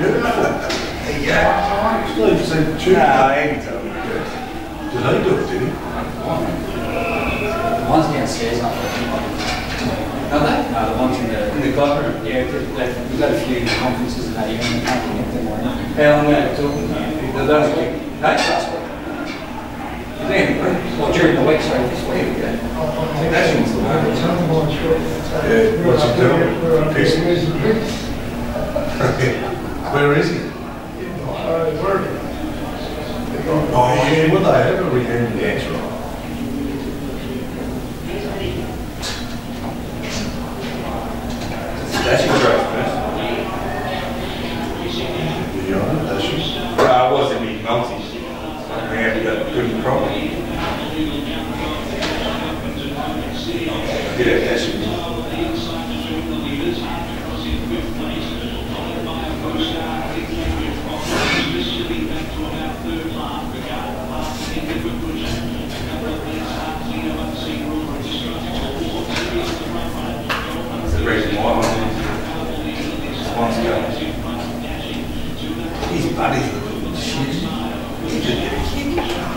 Yeah. Steve said two. No, Andy told me. Did he do it, did he? The ones downstairs aren't working. Are they? No, the ones in the club room? Yeah, we've got a few conferences in that area and they can't connect them or anything. How long are they talking? The last week? Hey? Last week. Well, During the week, sorry, this week. yeah. That's what's the one. Yeah, what's he doing? Pissing. Where is he? Oh, yeah, would they ever regain the extra? That's your great first. Yeah, that's just. I was a big multi. I had to go good problem. Yeah, that's your the reason why his buddy's a little shit. He just get a kick.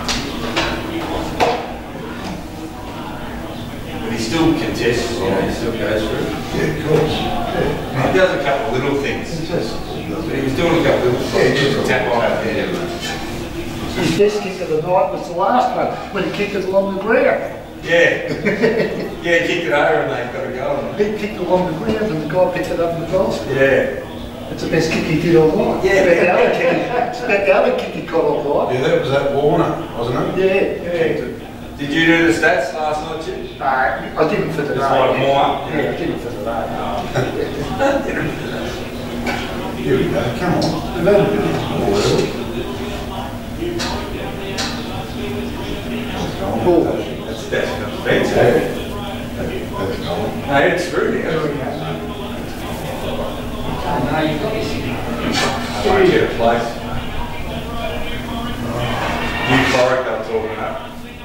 But he still contests, you know, he still goes through. Yeah, of course. Yeah. He does a couple of little things. He was doing a couple of little things. Just a tap on up there. His best kick of the night was the last one, when he kicked it along the ground. Yeah. Yeah, he kicked it over and they've got to go. He kicked along the ground and the guy picked it up in the basket. Yeah. It's the best kick he did all night. Yeah. It's about the other kick he got all night. Yeah, that was that Warner, wasn't it? Yeah. Did you do the stats last night, Chip? I didn't for the It's day. like more up. Yeah, I didn't for the day. Here we go, come on. They've had a bit of oil. That's fancy. That's gone. No, it's through there. No, you've got this. I won't get a place. New Forest I'm talking about.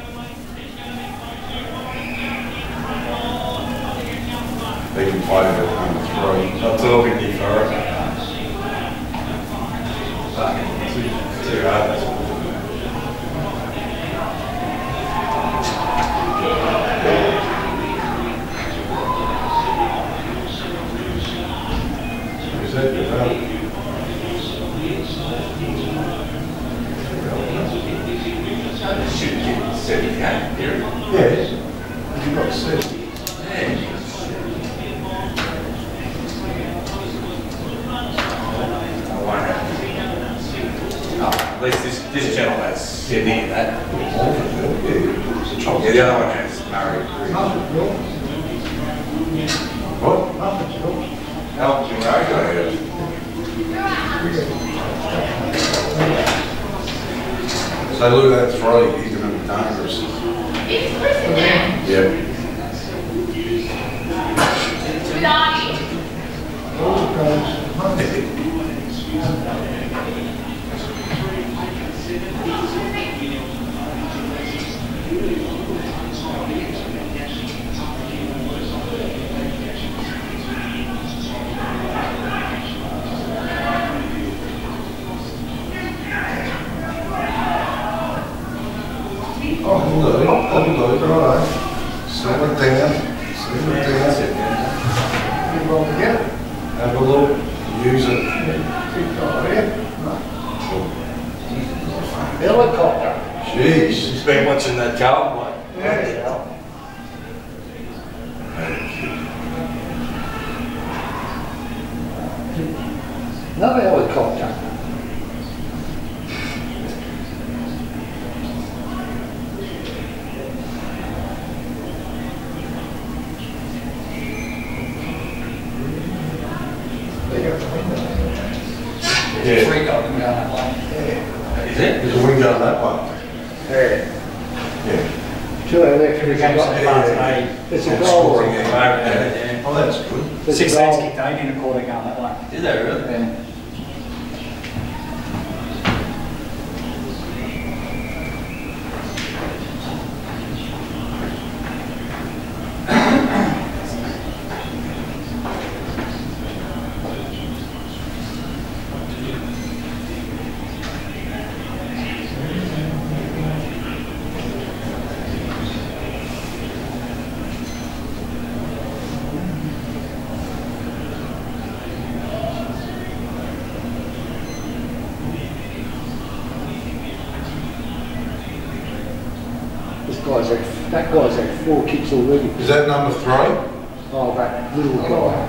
They can fight it at number 3. I'm talking New Forest. Too hard. Is that developed? Should get 78 here. Yes. You've got 60. Yeah. I won't have to. Oh, at least this channel has Sydney and that. Yeah, the other one has Murray. What? Helps you, Murray. So look at that 3, he's going to be dangerous. Yep. I'll do, right. Settle it down. You roll together. Have a look, use it. Helicopter. Jeez. She's been watching that Carlton one. Yeah. Another helicopter. Yeah. Three got them going that way. Is it? There's a wing going that way. Yeah. Yeah. Two electric. Games so far today. It's a And goal. scoring it. Yeah. Oh, that's good. There's a 6 goal. lanes kicked 8 in a quarter going that way. Did they really? Yeah. That guy's had 4 kicks already. Is that number 3? Oh, that little guy.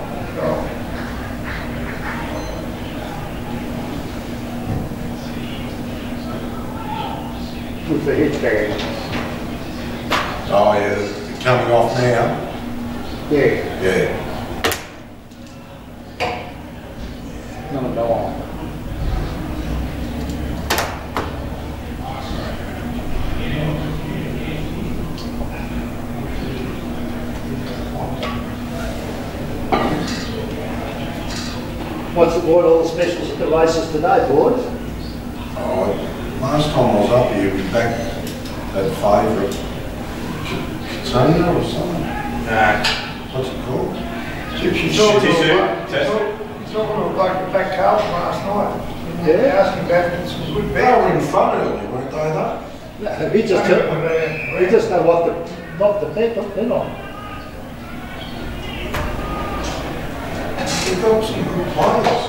With the headband. Oh yeah, they're coming off now. Yeah. Yeah. Number 9. What all the specials at the races today, boys? Oh, last time I was up here, we backed that favourite Katana or something. What's it called? Shitty He's not going to like back Carlton last night. Yeah. Asking about some good They were in front early, weren't they though? No, he just know what the bet on. They've got some good players.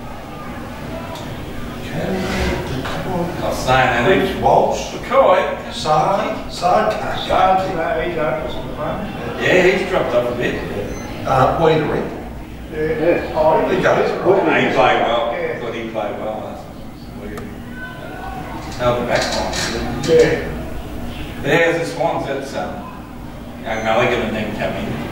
I was saying that It's Walsh, McCoy. Sard can't. Carlton, he's hopeless at the moment. Yeah, he's dropped off a bit. Wiedering. Yeah. Oh, he goes. He played well. Yeah. I thought he played well. That's weird. Held the back line. Yeah. There's the Swans. That's young Mulligan and then come in.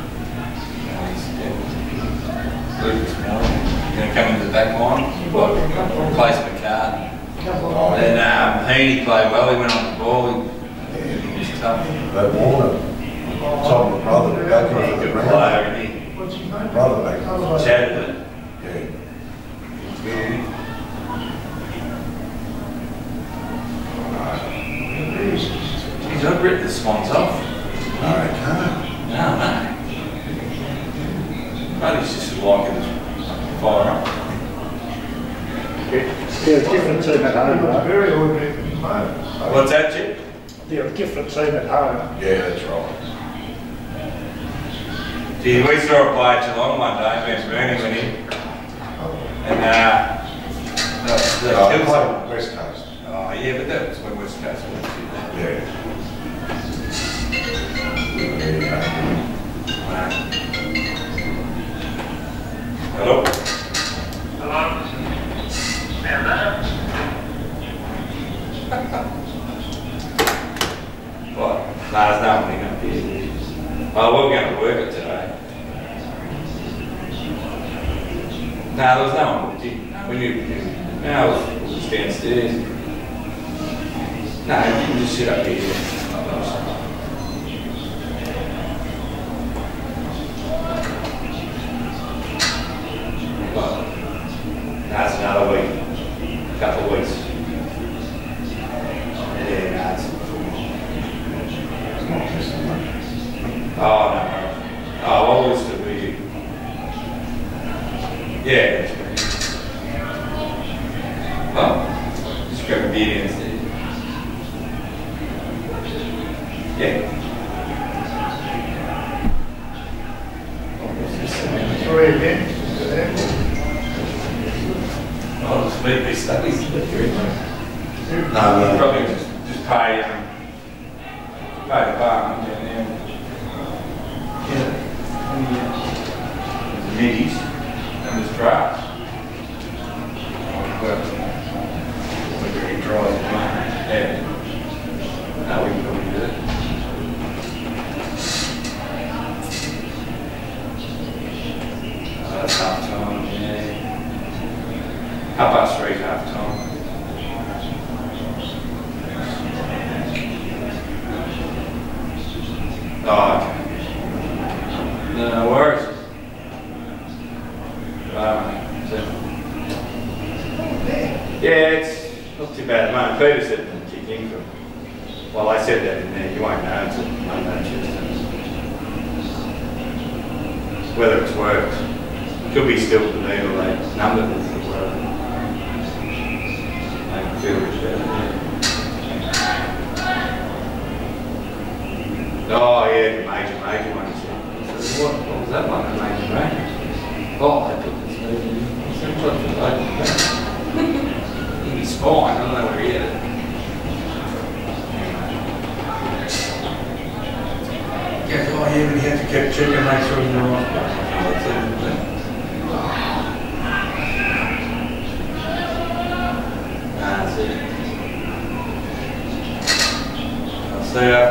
Lucas Moore going to come into the back line. Replace McCart. Then Heaney played well. He went on the ball. He was tough. They Warner, Tom, brother, back into the Good ground. player, isn't he? What's his name? Brother back. Chatted. Yeah. He's I've ripped the Swans off. No, they can't. No. But he's just like it fire up. They're a different team at home, right? Very ordinary at the moment. What's that, Chip? They're a different team at home. Yeah, that's right. Gee, we saw a player at Geelong one day, Ben Burney went in. And They killed play someone. West Coast. Oh yeah, but that was when West Coast went to that. Yeah. Hello? What? No, there's no one up here. Oh, we're going to work it today. No, there was no one. We knew. No, it was just downstairs. No, you can just sit up here. Well, that's another week. Couple of weeks. Yeah, no, it's Not missing much. oh, no. Oh, what was the week? Yeah, that's great. Oh, just grab a beer instead. Yeah. Three again. Oh, just make me studies. No, Probably just pay the bar down there. Yeah. The middies and the drafts. Well, whether he draws it or not. Yeah. No, we can probably do it. That's half time, yeah. 3:30 half time. Oh, okay. No worries. Yeah, it's not too bad at the moment. Peter said to kick in from. Well, I said that in there. You won't know until Monday, Tuesday. Whether it's worked. Could be still the needle they numbered with the word. Make it feel a bit better, yeah. Oh yeah, the major one. He said, what was that one? The major range? Oh, I took this movie. I said, what did I do that? In his spine, I don't know where he had it. make sure you're right. That's it. That's it. I'll see ya.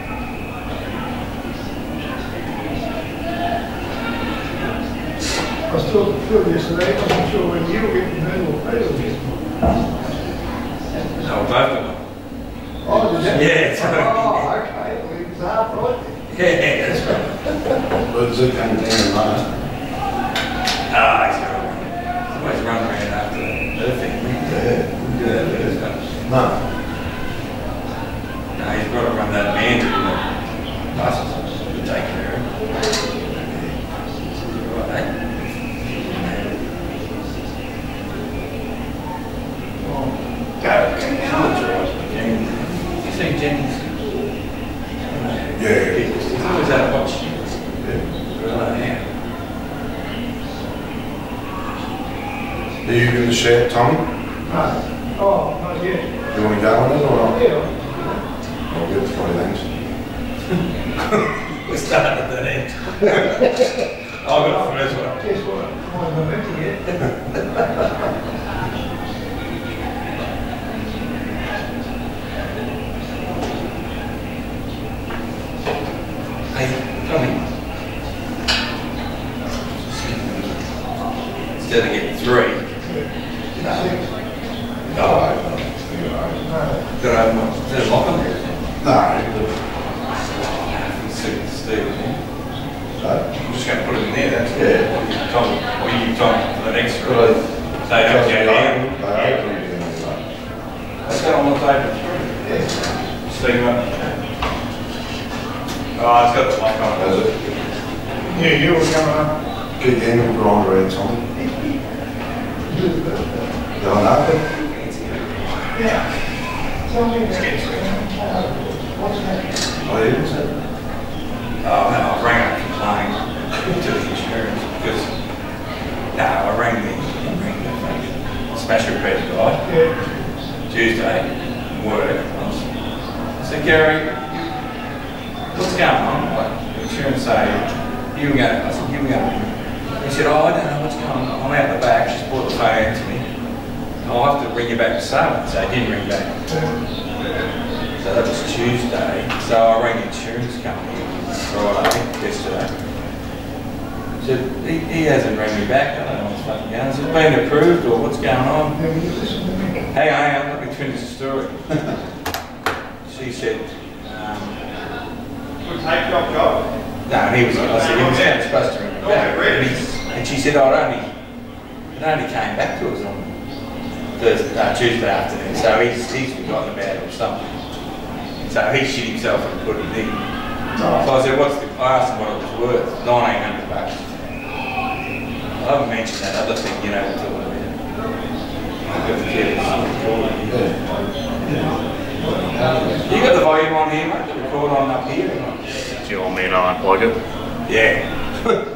I was talking to Phil yesterday, I wasn't sure when you were getting hurt or Peter was getting hurt. No, both of them. Oh, did you? Yeah, it's Oh, okay, well, he was half right. Yeah, that's right. But is it coming down in March? Ah, he's got to run. He's always run around after that. Perfect. Yeah, he's got to. No. No, he's got to run that man through the buses to take care of him. Right, eh? You see Jennings? Yeah. He's always out of watch. Yeah. Right, yeah. Are you going to share, Tom? No. Oh, not yet. You want to go on it or not? Yeah. I'll get 3 things. We're starting at that end. I've got the first one. Guess what? I'm not meant to get. Hey, Tommy. Instead of getting 3. No. No. Got to have one. Is there a lock on there? No. Steve, yeah? No. I'm just going to put it in there. That's Yeah. Tom, or you, Tom, for the next But room. So you don't go down. Let's go on the table. Steve, oh, it's got the lock on it. Has it? Yeah, you were coming up. Keep getting grind around, Tom. No, no. Yeah. Tell me what's that? Oh, you didn't say that. Oh, no, I rang up complaining to the insurance because, no, I rang the smash repair guy Yeah. Tuesday, work. I said, Gary, what's going on? Like, the insurance say, you were going, I said, you were going. He said, oh, I don't know what's going on. I'm out the back, she's brought the phone to me. I'll have to ring you back to Saturday. So I didn't ring back. So that was Tuesday. So I rang the insurance company Friday, yesterday. So he hasn't rang me back. I don't know what's fucking going on. Has it been approved or what's going on? Have you listened to me? Hang on, let me finish the story. She said, Would take your job. no, he was, I said, he was supposed to ring me back. And she said, oh, it only came back to us on Tuesday afternoon, so he's forgotten about it or something. So he shit himself and put it in. So I said, I asked him what it was worth, $1,900. I haven't mentioned that other thing, you know, we're talking about. You got the volume on here, mate? The record on up here? Do you want me to unplug it? Yeah.